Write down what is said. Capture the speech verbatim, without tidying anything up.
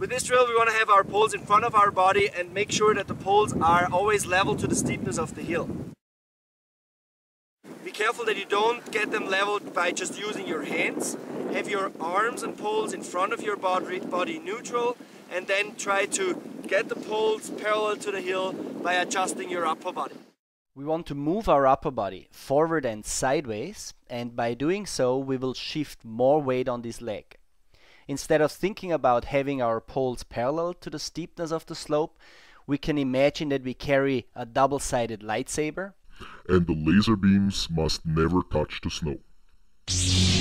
With this drill we want to have our poles in front of our body and make sure that the poles are always level to the steepness of the hill. Be careful that you don't get them leveled by just using your hands. Have your arms and poles in front of your body, body neutral, and then try to get the poles parallel to the hill by adjusting your upper body. We want to move our upper body forward and sideways, and by doing so we will shift more weight on this leg. Instead of thinking about having our poles parallel to the steepness of the slope, we can imagine that we carry a double-sided lightsaber, and the laser beams must never touch the snow.